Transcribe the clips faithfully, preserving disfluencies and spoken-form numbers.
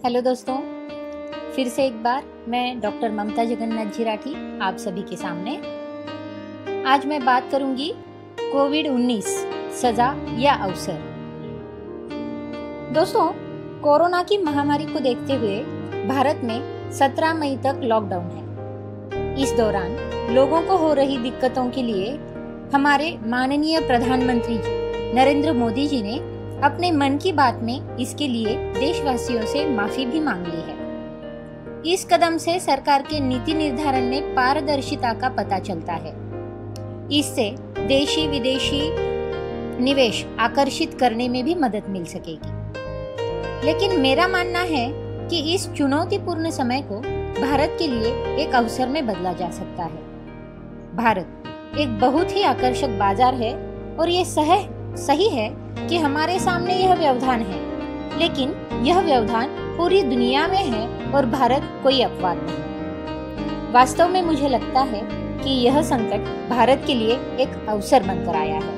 Hello दोस्तों, फिर से एक बार मैं डॉक्टर ममता जगन्नाथ जी राठी आप सभी के सामने। आज मैं बात करूंगी कोविड उन्नीस सजा या अवसर। दोस्तों, कोरोना की महामारी को देखते हुए भारत में सत्रह मई तक लॉकडाउन है। इस दौरान लोगों को हो रही दिक्कतों के लिए हमारे माननीय प्रधानमंत्री जी नरेंद्र मोदी जी ने अपने मन की बात में इसके लिए देशवासियों से माफी भी मांग ली है। इस कदम से सरकार के नीति निर्धारण में पारदर्शिता का पता चलता है। इससे देशी विदेशी निवेश आकर्षित करने में भी मदद मिल सकेगी। लेकिन मेरा मानना है कि इस चुनौतीपूर्ण समय को भारत के लिए एक अवसर में बदला जा सकता है। भारत एक बहुत ही आकर्षक बाजार है और ये सह सही है कि हमारे सामने यह व्यवधान है, लेकिन यह व्यवधान पूरी दुनिया में है और भारत कोई अपवाद नहीं। वास्तव में मुझे लगता है कि यह संकट भारत के लिए एक अवसर बनकर आया है।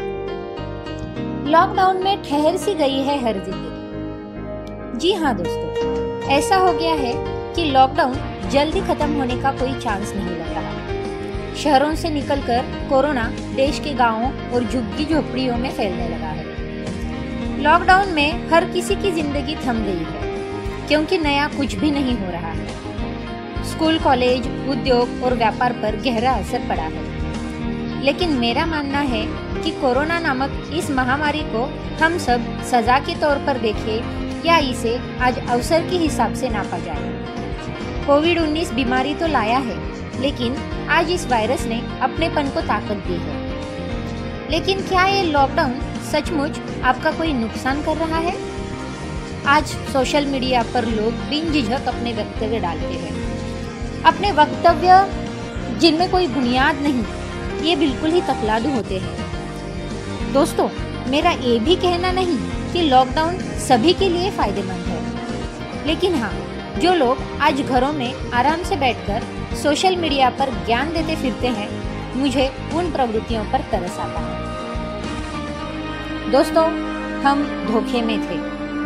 लॉकडाउन में ठहर सी गई है हर जिंदगी। जी हाँ दोस्तों, ऐसा हो गया है कि लॉकडाउन जल्दी खत्म होने का कोई चांस नहीं लग रहा। शहरों से निकलकर कोरोना देश के गांवों और झुग्गी झोपड़ियों में फैलने लगा है। लॉकडाउन में हर किसी की जिंदगी थम गई है, क्योंकि नया कुछ भी नहीं हो रहा है। स्कूल, कॉलेज, उद्योग और व्यापार पर गहरा असर पड़ा है। लेकिन मेरा मानना है कि कोरोना नामक इस महामारी को हम सब सजा के तौर पर देखें या इसे आज अवसर के हिसाब से नापा जाए। कोविड उन्नीस बीमारी तो लाया है, लेकिन आज इस वायरस ने अपनेपन को ताकत दी है। लेकिन क्या ये लॉकडाउन सचमुच आपका कोई नुकसान कर रहा है? आज सोशल मीडिया पर लोग बिन झिझक अपने वक्तव्य डालते हैं। अपने वक्तव्य जिनमें कोई बुनियाद नहीं, ये बिल्कुल ही तकलादू होते हैं। दोस्तों, मेरा ये भी कहना नहीं कि लॉकडाउन सभी के लिए फायदेमंद है, लेकिन हाँ, जो लोग आज घरों में आराम से बैठकर सोशल मीडिया पर ज्ञान देते फिरते हैं, मुझे उन प्रवृत्तियों पर तरस आता है। दोस्तों, हम धोखे में थे।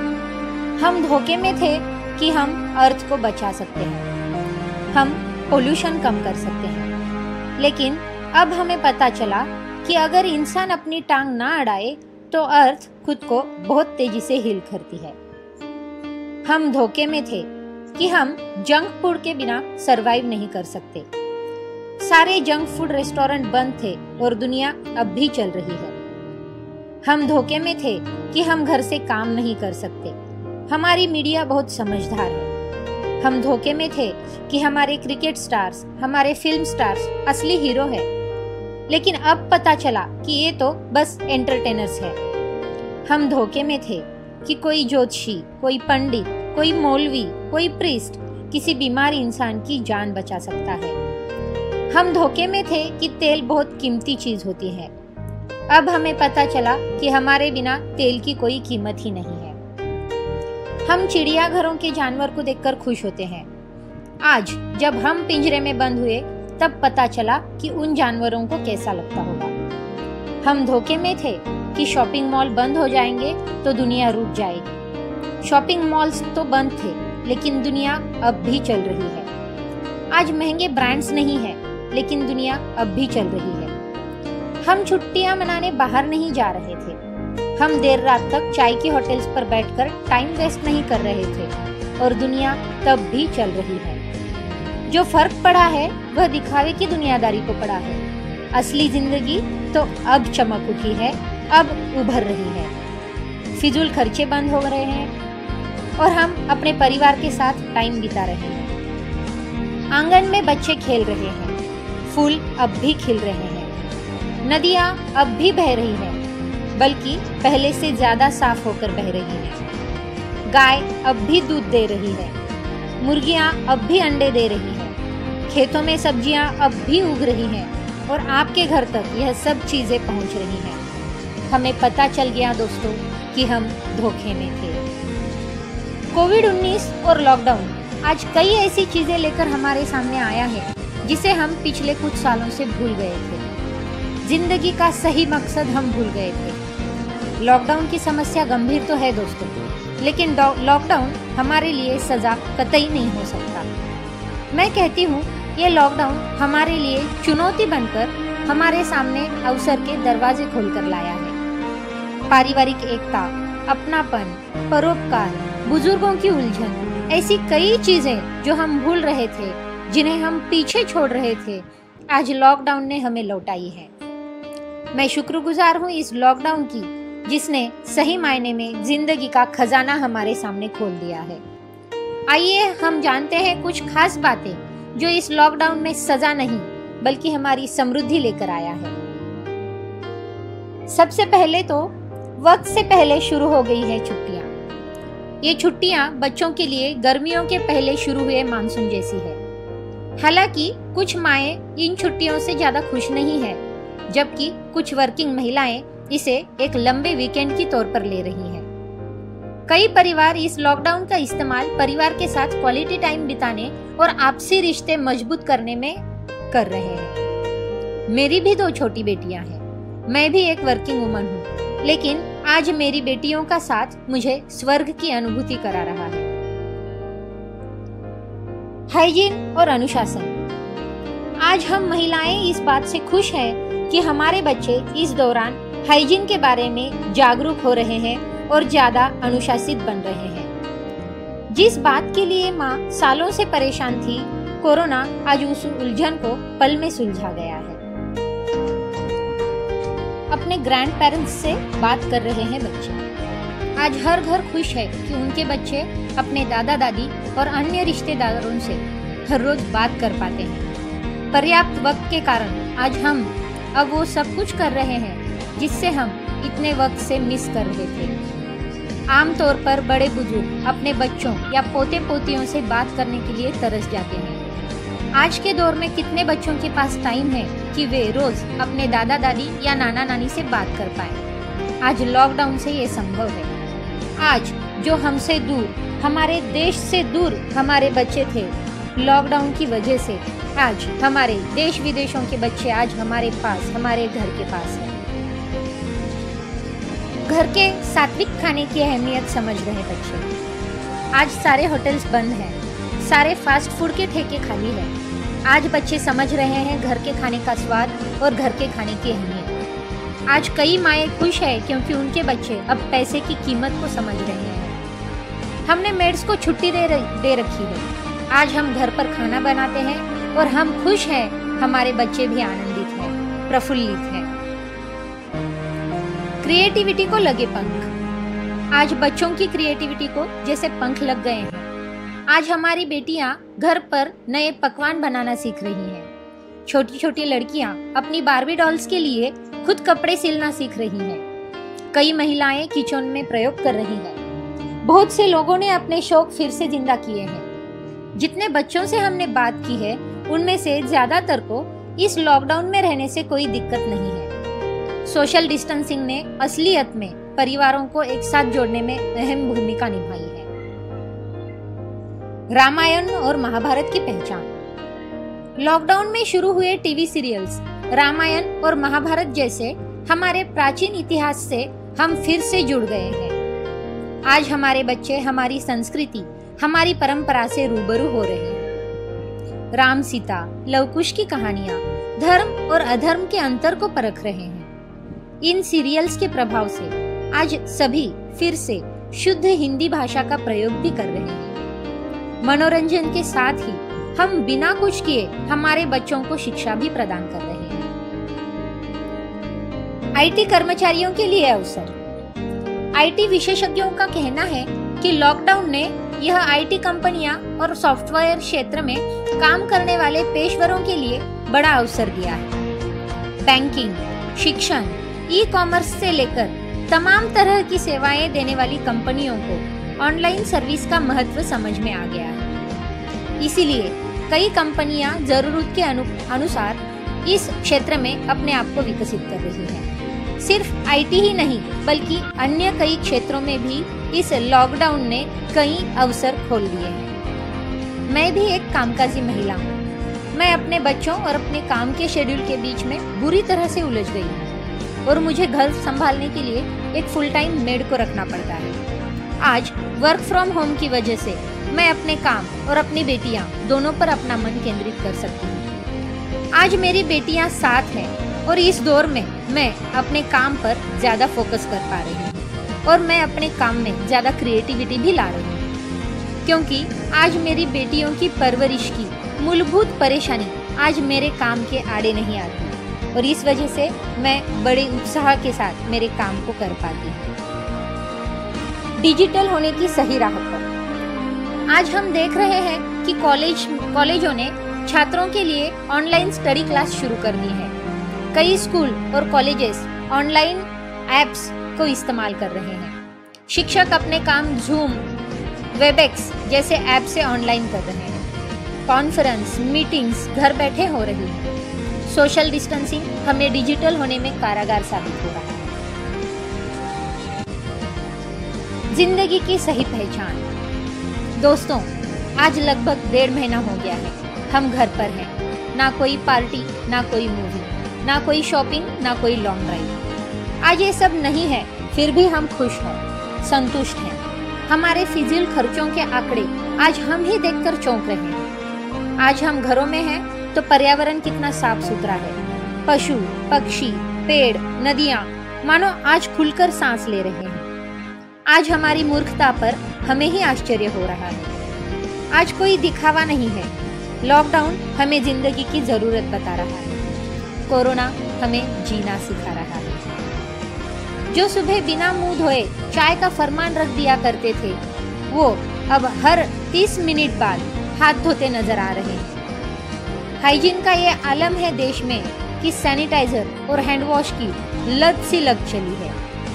हम धोखे में थे कि हम अर्थ को बचा सकते हैं, हम पोल्यूशन कम कर सकते हैं। लेकिन अब हमें पता चला कि अगर इंसान अपनी टांग ना अड़ाए तो अर्थ खुद को बहुत तेजी से हील करती है। हम धोखे में थे कि हम जंक फूड के बिना सरवाइव नहीं कर सकते। सारे जंक फूड रेस्टोरेंट बंद थे और दुनिया अब भी चल रही है। हम धोखे में थे कि हम घर से काम नहीं कर सकते। हमारी मीडिया बहुत समझदार है। हम धोखे में थे कि हमारे क्रिकेट स्टार्स, हमारे फिल्म स्टार्स असली हीरो है। लेकिन अब पता चला कि ये तो बस एंटरटेनर्स है। हम धोखे में थे कि कोई ज्योतिषी, कोई पंडित, कोई मौलवी, कोई प्रीस्ट किसी बीमार इंसान की जान बचा सकता है। हम धोखे में थे कि तेल बहुत कीमती चीज होती है। अब हमें पता चला कि हमारे बिना तेल की कोई कीमत ही नहीं है। हम चिड़ियाघरों के जानवर को देखकर खुश होते हैं। आज जब हम पिंजरे में बंद हुए, तब पता चला कि उन जानवरों को कैसा लगता होगा। हम धोखे में थे कि शॉपिंग मॉल बंद हो जाएंगे तो दुनिया रुक जाएगी। शॉपिंग मॉल्स तो बंद थे, लेकिन दुनिया अब भी चल रही है। आज महंगे ब्रांड्स नहीं है, लेकिन दुनिया अब भी चल रही है। हम छुट्टियां मनाने बाहर नहीं जा रहे थे। हम देर रात तक चाय की होटल्स पर बैठकर टाइम वेस्ट नहीं कर रहे थे, और दुनिया तब भी चल रही है। जो फर्क पड़ा है वह दिखावे की दुनियादारी को पड़ा है। असली जिंदगी तो अब चमक उठी है, अब उभर रही है। फिजूल खर्चे बंद हो रहे हैं और हम अपने परिवार के साथ टाइम बिता रहे हैं। आंगन में बच्चे खेल रहे हैं, फूल अब भी खिल रहे हैं, नदियां अब भी बह रही हैं, बल्कि पहले से ज्यादा साफ होकर बह रही हैं। गाय अब भी दूध दे रही है, मुर्गियां अब भी अंडे दे रही हैं, खेतों में सब्जियां अब भी उग रही हैं, और आपके घर तक यह सब चीजें पहुंच रही हैं। हमें पता चल गया दोस्तों कि हम धोखे में थे। कोविड उन्नीस और लॉकडाउन आज कई ऐसी चीजें लेकर हमारे सामने आया है जिसे हम पिछले कुछ सालों से भूल गए थे। जिंदगी का सही मकसद हम भूल गए थे। लॉकडाउन की समस्या गंभीर तो है दोस्तों, लेकिन लॉकडाउन हमारे लिए सजा कतई नहीं हो सकता। मैं कहती हूँ ये लॉकडाउन हमारे लिए चुनौती बनकर हमारे सामने अवसर के दरवाजे खोलकर लाया है। पारिवारिक एकता, अपनापन, परोपकार, बुजुर्गों की उलझन, ऐसी कई चीजें जो हम भूल रहे थे, जिन्हें हम पीछे छोड़ रहे थे, आज लॉकडाउन ने हमें लौटाई है। मैं शुक्रगुजार हूँ इस लॉकडाउन की, जिसने सही मायने में जिंदगी का खजाना हमारे सामने खोल दिया है। आइए हम जानते हैं कुछ खास बातें जो इस लॉकडाउन में सजा नहीं बल्कि हमारी समृद्धि लेकर आया है। सबसे पहले तो वक्त से पहले शुरू हो गई है छुट्टियां। ये छुट्टियां बच्चों के लिए गर्मियों के पहले शुरू हुए मानसून जैसी है। हालांकि कुछ माएं इन छुट्टियों से ज्यादा खुश नहीं है, जबकि कुछ वर्किंग महिलाएं इसे एक लंबे वीकेंड की तौर पर ले रही हैं। कई परिवार इस लॉकडाउन का इस्तेमाल परिवार के साथ क्वालिटी टाइम बिताने और आपसी रिश्ते मजबूत करने में कर रहे हैं। मेरी भी दो छोटी बेटियां हैं। मैं भी एक वर्किंग वुमन हूँ, लेकिन आज मेरी बेटियों का साथ मुझे स्वर्ग की अनुभूति करा रहा है। हाइजीन और अनुशासन। आज हम महिलाएं इस बात से खुश हैं कि हमारे बच्चे इस दौरान हाइजीन के बारे में जागरूक हो रहे हैं और ज्यादा अनुशासित बन रहे हैं। जिस बात के लिए माँ सालों से परेशान थी, कोरोना आज उस उलझन को पल में सुलझा गया है। अपने ग्रैंड पेरेंट्स से बात कर रहे हैं बच्चे। आज हर घर खुश है कि उनके बच्चे अपने दादा दादी और अन्य रिश्तेदारों से हर रोज बात कर पाते हैं। पर्याप्त वक्त के कारण आज हम अब वो सब कुछ कर रहे हैं जिससे हम इतने वक्त से मिस कर रहे थे। आमतौर पर बड़े बुजुर्ग अपने बच्चों या पोते पोतियों से बात करने के लिए तरस जाते हैं। आज के दौर में कितने बच्चों के पास टाइम है कि वे रोज अपने दादा दादी या नाना नानी से बात कर पाएं। आज लॉकडाउन से ये संभव है। आज जो हमसे दूर, हमारे देश से दूर हमारे बच्चे थे, लॉकडाउन की वजह से आज हमारे देश विदेशों के बच्चे आज हमारे पास, हमारे घर के पास है। घर के सात्विक खाने की अहमियत समझ रहे बच्चे। आज सारे होटल्स बंद हैं, सारे फास्ट फूड के ठेके खाली हैं। आज बच्चे समझ रहे हैं घर के खाने का स्वाद और घर के खाने की अहमियत। आज कई माएँ खुश है क्योंकि उनके बच्चे अब पैसे की कीमत को समझ रहे हैं। हमने मेड्स को छुट्टी दे दे रखी है। आज हम घर पर खाना बनाते हैं और हम खुश हैं। हमारे बच्चे भी आनंदित हैं, प्रफुल्लित हैं। क्रिएटिविटी को लगे पंख। आज बच्चों की क्रिएटिविटी को जैसे पंख लग गए हैं। आज हमारी बेटियां घर पर नए पकवान बनाना सीख रही हैं। छोटी छोटी लड़कियां अपनी बार्बी डॉल्स के लिए खुद कपड़े सिलना सीख रही हैं। कई महिलाएं किचन में प्रयोग कर रही हैं। बहुत से लोगों ने अपने शौक फिर से जिंदा किए हैं। जितने बच्चों से हमने बात की है, उनमें से ज्यादातर को इस लॉकडाउन में रहने से कोई दिक्कत नहीं है। सोशल डिस्टेंसिंग ने असलियत में परिवारों को एक साथ जोड़ने में अहम भूमिका निभाई है। रामायण और महाभारत की पहचान। लॉकडाउन में शुरू हुए टीवी सीरियल्स रामायण और महाभारत जैसे हमारे प्राचीन इतिहास से हम फिर से जुड़ गए हैं। आज हमारे बच्चे हमारी संस्कृति, हमारी परंपरा से रूबरू हो रहे हैं। राम सीता, लवकुश की कहानियां धर्म और अधर्म के अंतर को परख रहे हैं। इन सीरियल्स के प्रभाव से आज सभी फिर से शुद्ध हिंदी भाषा का प्रयोग भी कर रहे हैं। मनोरंजन के साथ ही हम बिना कुछ किए हमारे बच्चों को शिक्षा भी प्रदान कर रहे हैं। आईटी कर्मचारियों के लिए अवसर। आईटी विशेषज्ञों का कहना है कि लॉकडाउन ने यह आईटी कंपनियां और सॉफ्टवेयर क्षेत्र में काम करने वाले पेशेवरों के लिए बड़ा अवसर दिया है। बैंकिंग, शिक्षण, ई कॉमर्स से लेकर तमाम तरह की सेवाएं देने वाली कंपनियों को ऑनलाइन सर्विस का महत्व समझ में आ गया है। इसीलिए कई कंपनियां जरूरत के अनु, अनुसार इस क्षेत्र में अपने आप को विकसित कर रही हैं। सिर्फ आईटी ही नहीं बल्कि अन्य कई क्षेत्रों में भी इस लॉकडाउन ने कई अवसर खोल दिए हैं। मैं भी एक कामकाजी महिला हूँ। मैं अपने बच्चों और अपने काम के शेड्यूल के बीच में बुरी तरह से उलझ गई हूँ और मुझे घर संभालने के लिए एक फुल टाइम मेड को रखना पड़ता है। आज वर्क फ्रॉम होम की वजह से मैं अपने काम और अपनी बेटियां दोनों पर अपना मन केंद्रित कर सकती हूँ। आज मेरी बेटियां साथ हैं और इस दौर में मैं अपने काम पर ज़्यादा फोकस कर पा रही हूँ और मैं अपने काम में ज़्यादा क्रिएटिविटी भी ला रही हूँ, क्योंकि आज मेरी बेटियों की परवरिश की मूलभूत परेशानी आज मेरे काम के आड़े नहीं आती और इस वजह से मैं बड़े उत्साह के साथ मेरे काम को कर पाती हूँ। डिजिटल होने की सही राह पर आज हम देख रहे हैं कि कॉलेज कॉलेजों ने छात्रों के लिए ऑनलाइन स्टडी क्लास शुरू कर दी है। कई स्कूल और कॉलेजेस ऑनलाइन एप्स को इस्तेमाल कर रहे हैं। शिक्षक अपने काम जूम, वेबएक्स जैसे ऐप से ऑनलाइन कर रहे हैं। कॉन्फ्रेंस, मीटिंग्स घर बैठे हो रही है। सोशल डिस्टेंसिंग हमें डिजिटल होने में कारागार साबित हो रहा है। जिंदगी की सही पहचान। दोस्तों, आज लगभग डेढ़ महीना हो गया है हम घर पर हैं। ना कोई पार्टी, ना कोई मूवी, ना कोई शॉपिंग, ना कोई लॉन्ग ड्राइव। आज ये सब नहीं है, फिर भी हम खुश हैं, संतुष्ट हैं। हमारे फिजूल खर्चों के आंकड़े आज हम ही देखकर चौंक रहे हैं। आज हम घरों में हैं तो पर्यावरण कितना साफ सुथरा है। पशु, पक्षी, पेड़, नदियां मानो आज खुलकर सांस ले रहे हैं। आज हमारी मूर्खता पर हमें ही आश्चर्य हो रहा है। आज कोई दिखावा नहीं है। लॉकडाउन हमें जिंदगी की जरूरत बता रहा है। कोरोना हमें जीना सिखा रहा है। जो सुबह बिना मुंह धोए चाय का फरमान रख दिया करते थे, वो अब हर तीस मिनट बाद हाथ धोते नजर आ रहे हैं। हाइजीन का ये आलम है देश में कि सैनिटाइजर और हैंड वॉश की लत सी लग चली है।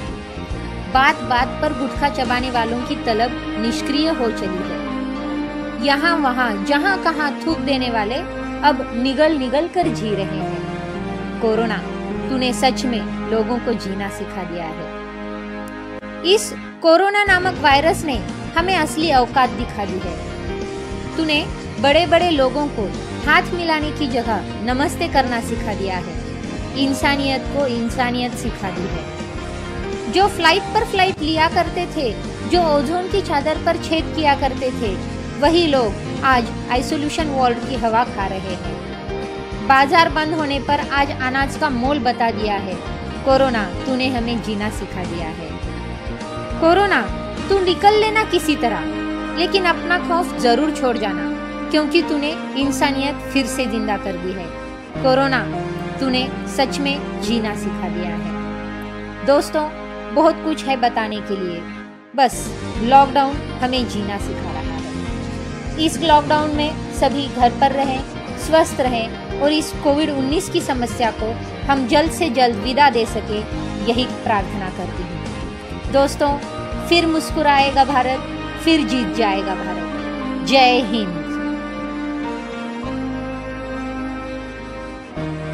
बात बात पर गुटखा चबाने वालों की तलब निष्क्रिय हो चली है। यहाँ वहाँ जहाँ कहाँ थूक देने वाले अब निगल निगल कर जी रहे हैं। कोरोना, तूने सच में लोगों को जीना सिखा दिया है। इस कोरोना नामक वायरस ने हमें असली औकात दिखा दी है। तूने बड़े बड़े लोगों को हाथ मिलाने की जगह नमस्ते करना सिखा दिया है। इंसानियत को इंसानियत सिखा दी है। जो फ्लाइट पर फ्लाइट लिया करते थे, जो ओजोन की चादर पर छेद किया करते थे, वही लोग आज आइसोल्यूशन वार्ड की हवा खा रहे हैं। बाजार बंद होने पर आज अनाज का मोल बता दिया है। कोरोना, तूने हमें जीना सिखा दिया है। कोरोना, तू निकल लेना किसी तरह, लेकिन अपना खौफ जरूर छोड़ जाना, क्योंकि तूने इंसानियत फिर से जिंदा कर दी है। कोरोना, तूने सच में जीना सिखा दिया है। दोस्तों, बहुत कुछ है बताने के लिए, बस लॉकडाउन हमें जीना सिखा रहा है। इस लॉकडाउन में सभी घर पर रहें, स्वस्थ रहें और इस कोविड उन्नीस की समस्या को हम जल्द से जल्द विदा दे सके, यही प्रार्थना करती हूँ। दोस्तों, फिर मुस्कुराएगा भारत, फिर जीत जाएगा भारत। जय हिंद।